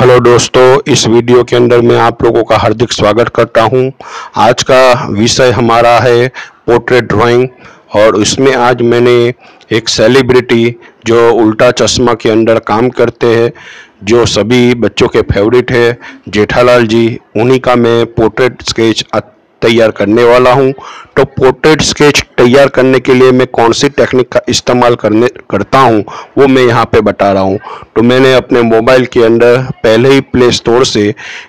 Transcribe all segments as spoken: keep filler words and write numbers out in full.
Hello दोस्तों, इस video के अंदर मैं आप लोगों का हार्दिक स्वागत करता हूं। आज का विषय हमारा है पोर्ट्रेट ड्राइंग और उसमें आज मैंने एक सेलिब्रिटी जो उल्टा चश्मा के अंदर काम करते हैं, जो सभी बच्चों के फेवरेट है, जेठालाल जी, उन्हीं का मैं पोर्ट्रेट स्केच तैयार करने वाला हूं। तो पोर्ट्रेट स्केच तैयार करने के लिए मैं कौन सी टेक्निक का इस्तेमाल करने करता हूं वो मैं यहां पे बता रहा हूं। तो मैंने अपने मोबाइल के अंदर पहले ही प्ले स्टोर से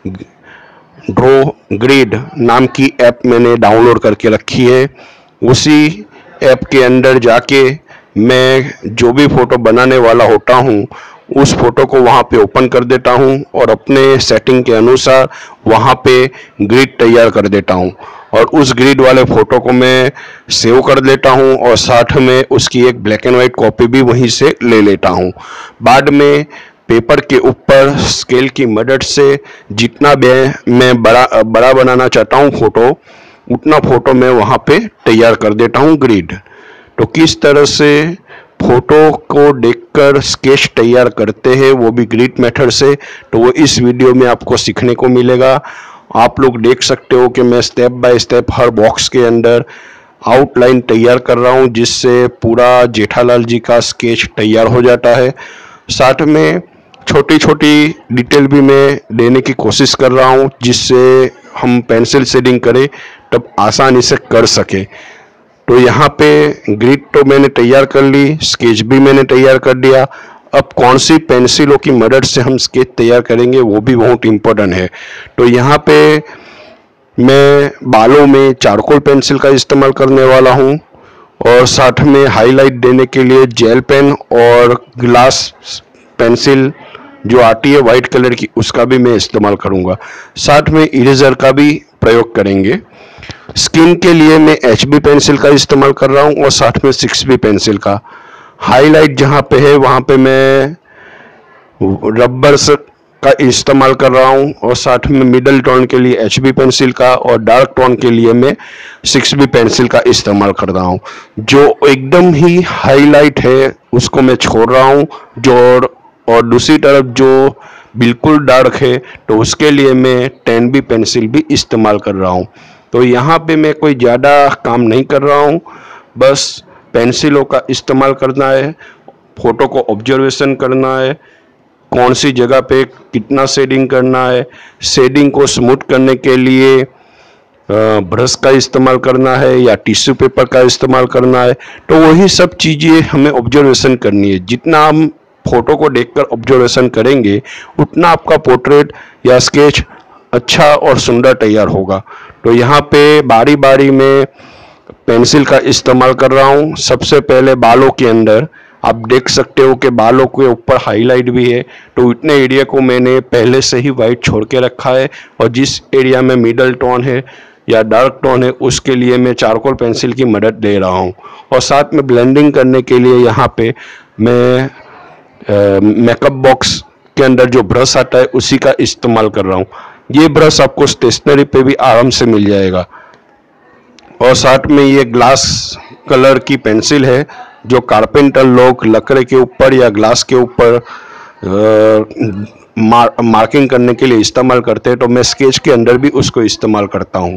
ड्रो ग्रिड नाम की ऐप मैंने डाउनलोड करके रखी है। उसी ऐप के अंदर जाके मैं जो भी फ़ोटो बनाने वाला होता हूँ उस फोटो को वहाँ पे ओपन कर देता हूँ और अपने सेटिंग के अनुसार वहाँ पे ग्रिड तैयार कर देता हूँ और उस ग्रिड वाले फ़ोटो को मैं सेव कर लेता हूँ और साथ में उसकी एक ब्लैक एंड वाइट कॉपी भी वहीं से ले लेता हूँ। बाद में पेपर के ऊपर स्केल की मदद से जितना मैं बड़ा बड़ा बनाना चाहता हूँ फ़ोटो, उतना फ़ोटो मैं वहाँ पे तैयार कर देता हूँ ग्रिड। तो किस तरह से फोटो को देखकर स्केच तैयार करते हैं वो भी ग्रिड मेथड से, तो वो इस वीडियो में आपको सीखने को मिलेगा। आप लोग देख सकते हो कि मैं स्टेप बाय स्टेप हर बॉक्स के अंदर आउटलाइन तैयार कर रहा हूँ, जिससे पूरा जेठालाल जी का स्केच तैयार हो जाता है। साथ में छोटी छोटी डिटेल भी मैं देने की कोशिश कर रहा हूँ, जिससे हम पेंसिल शेडिंग करें तब आसानी से कर सके। तो यहाँ पे ग्रिड तो मैंने तैयार कर ली, स्केच भी मैंने तैयार कर दिया। अब कौन सी पेंसिलों की मदद से हम स्केच तैयार करेंगे वो भी बहुत इम्पोर्टेंट है। तो यहाँ पे मैं बालों में चारकोल पेंसिल का इस्तेमाल करने वाला हूँ और साथ में हाईलाइट देने के लिए जेल पेन और ग्लास पेंसिल जो आती है वाइट कलर की, उसका भी मैं इस्तेमाल करूँगा। साथ में इरेजर का भी प्रयोग करेंगे। स्किन के लिए मैं एच बी पेंसिल का इस्तेमाल कर रहा हूँ और साथ में सिक्स बी पेंसिल का। हाईलाइट जहाँ पे है वहाँ पे मैं रबर का इस्तेमाल कर रहा हूँ और साथ में मिडल टोन के लिए एच बी पेंसिल का और डार्क टोन के लिए मैं सिक्स बी पेंसिल का इस्तेमाल कर रहा हूँ। जो एकदम ही हाईलाइट है उसको मैं छोड़ रहा हूँ, जो और दूसरी तरफ जो बिल्कुल डार्क है तो उसके लिए मैं टेन बी पेंसिल भी इस्तेमाल कर रहा हूँ। तो यहाँ पे मैं कोई ज़्यादा काम नहीं कर रहा हूँ, बस पेंसिलों का इस्तेमाल करना है, फ़ोटो को ऑब्जर्वेशन करना है, कौन सी जगह पे कितना शेडिंग करना है, शेडिंग को स्मूथ करने के लिए ब्रश का इस्तेमाल करना है या टिश्यू पेपर का इस्तेमाल करना है। तो वही सब चीज़ें हमें ऑब्जर्वेशन करनी है। जितना हम फोटो को देखकर ऑब्जर्वेशन करेंगे उतना आपका पोर्ट्रेट या स्केच अच्छा और सुंदर तैयार होगा। तो यहाँ पे बारी बारी में पेंसिल का इस्तेमाल कर रहा हूँ। सबसे पहले बालों के अंदर आप देख सकते हो कि बालों के ऊपर हाईलाइट भी है, तो इतने एरिया को मैंने पहले से ही वाइट छोड़ के रखा है और जिस एरिया में मिडल टोन है या डार्क टोन है उसके लिए मैं चारकोल पेंसिल की मदद ले रहा हूँ। और साथ में ब्लेंडिंग करने के लिए यहाँ पे मैं मेकअप बॉक्स के अंदर जो ब्रश आता है उसी का इस्तेमाल कर रहा हूँ। ये ब्रश आपको स्टेशनरी पे भी आराम से मिल जाएगा। और साथ में ये ग्लास कलर की पेंसिल है जो कारपेंटर लोग लकड़े के ऊपर या ग्लास के ऊपर मार, मार्किंग करने के लिए इस्तेमाल करते हैं, तो मैं स्केच के अंदर भी उसको इस्तेमाल करता हूँ।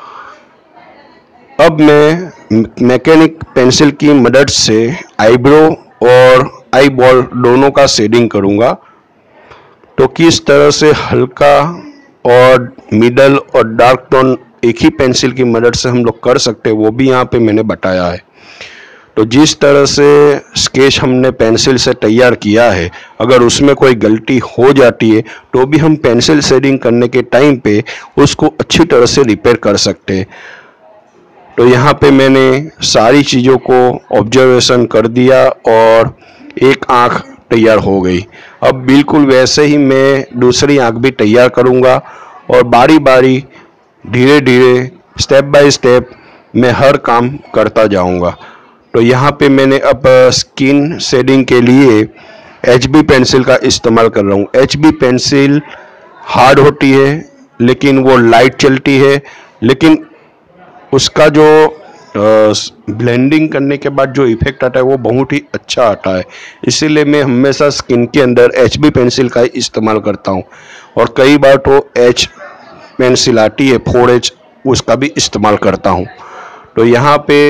अब मैं मैकेनिक पेंसिल की मदद से आईब्रो और आई बॉल दोनों का शेडिंग करूँगा। तो किस तरह से हल्का और मिडल और डार्क टोन एक ही पेंसिल की मदद से हम लोग कर सकते हैं वो भी यहाँ पे मैंने बताया है। तो जिस तरह से स्केच हमने पेंसिल से तैयार किया है, अगर उसमें कोई गलती हो जाती है तो भी हम पेंसिल शेडिंग करने के टाइम पे उसको अच्छी तरह से रिपेयर कर सकते हैं। तो यहाँ पे मैंने सारी चीज़ों को ऑब्जर्वेशन कर दिया और एक आँख तैयार हो गई। अब बिल्कुल वैसे ही मैं दूसरी आँख भी तैयार करूँगा और बारी बारी धीरे धीरे स्टेप बाय स्टेप मैं हर काम करता जाऊँगा। तो यहाँ पे मैंने अब स्किन शेडिंग के लिए एच बी पेंसिल का इस्तेमाल कर रहा हूँ। एच बी पेंसिल हार्ड होती है लेकिन वो लाइट चलती है, लेकिन उसका जो ब्लेंडिंग करने के बाद जो इफ़ेक्ट आता है वो बहुत ही अच्छा आता है। इसीलिए मैं हमेशा स्किन के अंदर एच बी पेंसिल का ही इस्तेमाल करता हूँ, और कई बार तो एच पेंसिल आती है फोर एच, उसका भी इस्तेमाल करता हूँ। तो यहाँ पे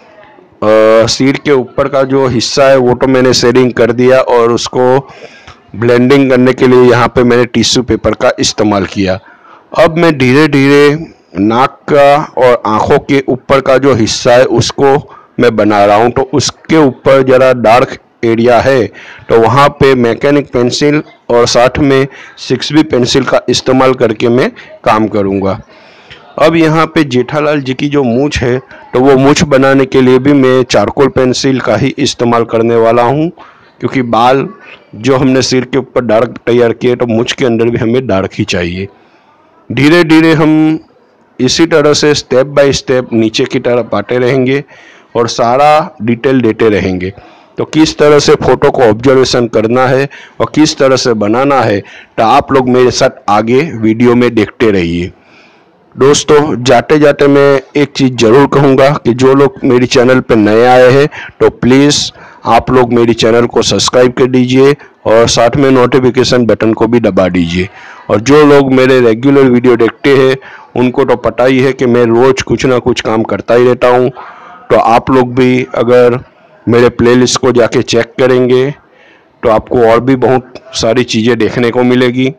सीड के ऊपर का जो हिस्सा है वो तो मैंने शेडिंग कर दिया, और उसको ब्लेंडिंग करने के लिए यहाँ पे मैंने टिश्यू पेपर का इस्तेमाल किया। अब मैं धीरे धीरे नाक का और आँखों के ऊपर का जो हिस्सा है उसको मैं बना रहा हूँ। तो उसके ऊपर ज़रा डार्क एरिया है, तो वहाँ पे मैकेनिक पेंसिल और साथ में सिक्स बी पेंसिल का इस्तेमाल करके मैं काम करूँगा। अब यहाँ पे जेठालाल जी की जो मूंछ है, तो वो मूंछ बनाने के लिए भी मैं चारकोल पेंसिल का ही इस्तेमाल करने वाला हूँ, क्योंकि बाल जो हमने सिर के ऊपर डार्क तैयार किए, तो मूंछ के अंदर भी हमें डार्क ही चाहिए। धीरे धीरे हम इसी तरह से स्टेप बाय स्टेप नीचे की तरफ आते रहेंगे और सारा डिटेल देते रहेंगे। तो किस तरह से फ़ोटो को ऑब्जर्वेशन करना है और किस तरह से बनाना है, तो आप लोग मेरे साथ आगे वीडियो में देखते रहिए। दोस्तों, जाते जाते मैं एक चीज़ ज़रूर कहूँगा कि जो लोग मेरी चैनल पर नए आए हैं, तो प्लीज़ आप लोग मेरी चैनल को सब्सक्राइब कर दीजिए और साथ में नोटिफिकेशन बटन को भी दबा दीजिए। और जो लोग मेरे रेगुलर वीडियो देखते हैं उनको तो पता ही है कि मैं रोज़ कुछ ना कुछ काम करता ही रहता हूँ। तो आप लोग भी अगर मेरे प्लेलिस्ट को जाके चेक करेंगे तो आपको और भी बहुत सारी चीज़ें देखने को मिलेगी।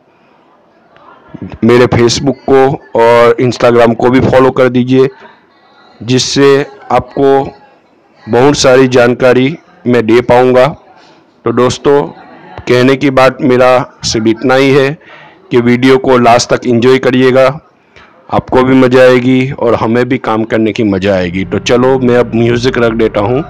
मेरे फेसबुक को और इंस्टाग्राम को भी फॉलो कर दीजिए, जिससे आपको बहुत सारी जानकारी मैं दे पाऊँगा। तो दोस्तों, कहने की बात मेरा सिर्फ इतना ही है कि वीडियो को लास्ट तक एंजॉय करिएगा, आपको भी मज़ा आएगी और हमें भी काम करने की मज़ा आएगी। तो चलो मैं अब म्यूज़िक रख देता हूँ।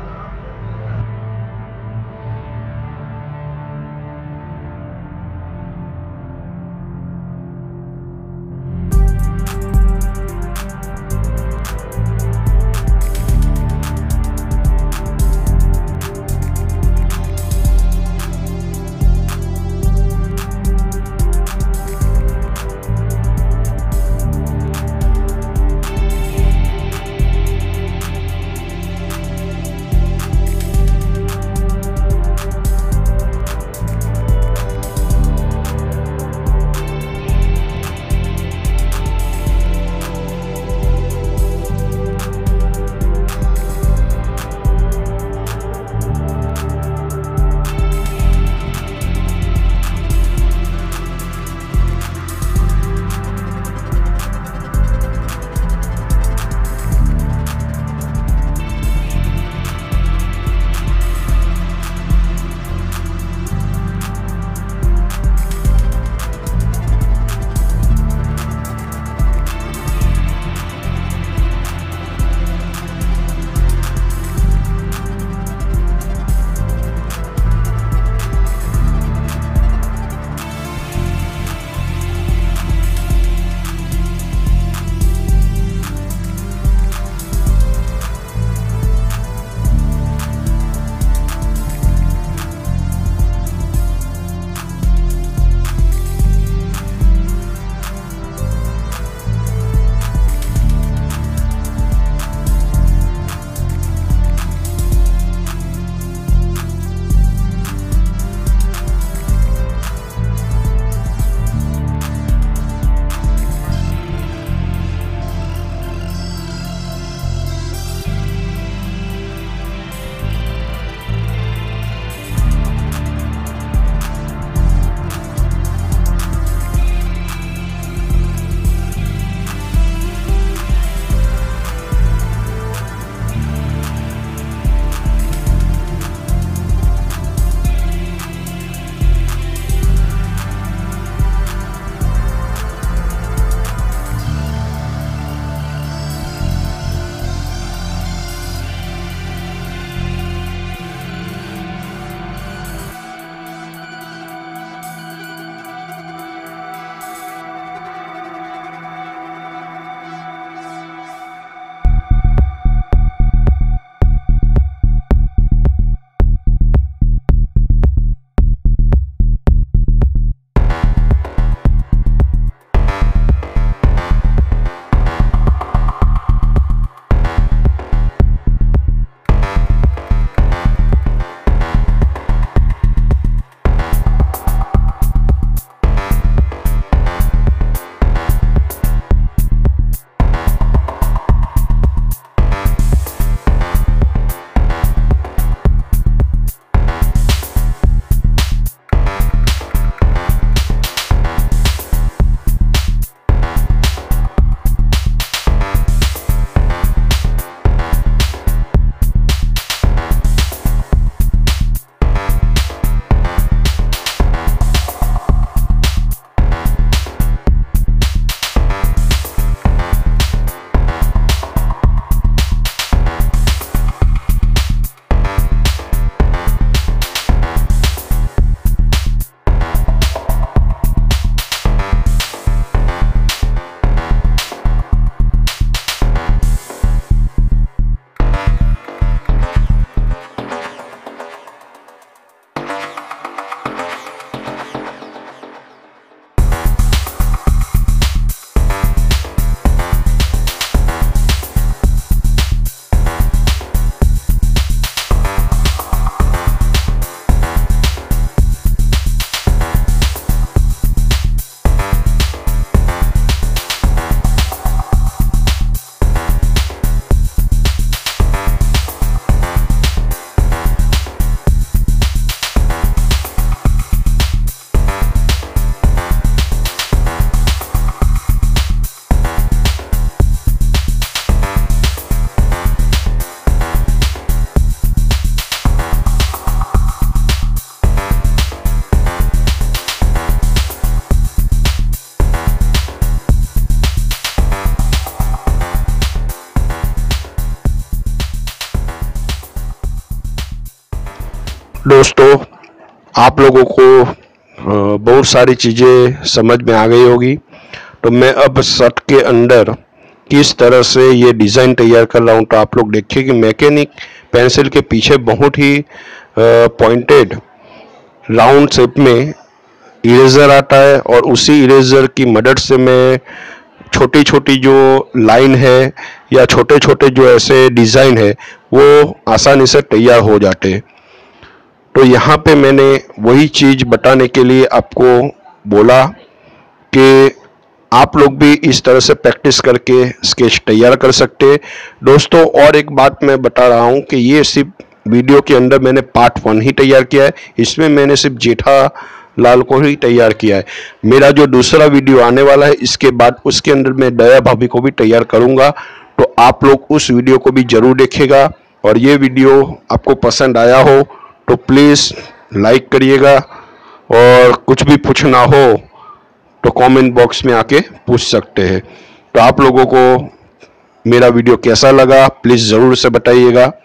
दोस्तों, आप लोगों को अ, बहुत सारी चीज़ें समझ में आ गई होगी। तो मैं अब शर्ट के अंदर किस तरह से ये डिज़ाइन तैयार कर रहा हूँ, तो आप लोग देखिए कि मैकेनिक पेंसिल के पीछे बहुत ही पॉइंटेड राउंड शेप में इरेजर आता है और उसी इरेजर की मदद से मैं छोटी छोटी जो लाइन है या छोटे छोटे जो ऐसे डिज़ाइन है वो आसानी से तैयार हो जाते हैं। तो यहाँ पे मैंने वही चीज़ बताने के लिए आपको बोला कि आप लोग भी इस तरह से प्रैक्टिस करके स्केच तैयार कर सकते हैं। दोस्तों, और एक बात मैं बता रहा हूँ कि ये सिर्फ वीडियो के अंदर मैंने पार्ट वन ही तैयार किया है, इसमें मैंने सिर्फ जेठालाल को ही तैयार किया है। मेरा जो दूसरा वीडियो आने वाला है इसके बाद उसके अंदर मैं दया भाभी को भी तैयार करूँगा, तो आप लोग उस वीडियो को भी ज़रूर देखिएगा। और ये वीडियो आपको पसंद आया हो तो प्लीज़ लाइक करिएगा, और कुछ भी पूछना हो तो कमेंट बॉक्स में आके पूछ सकते हैं। तो आप लोगों को मेरा वीडियो कैसा लगा प्लीज़ ज़रूर से बताइएगा।